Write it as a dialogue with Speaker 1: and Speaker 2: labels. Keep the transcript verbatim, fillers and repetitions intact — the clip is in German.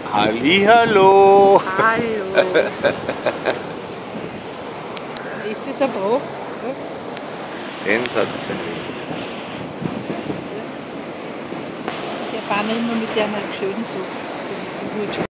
Speaker 1: Hallihallo!
Speaker 2: Hallo! Ist das ein Brot? Was?
Speaker 1: Sensationell.
Speaker 2: Wir fahren immer mit einer schönen Suppe.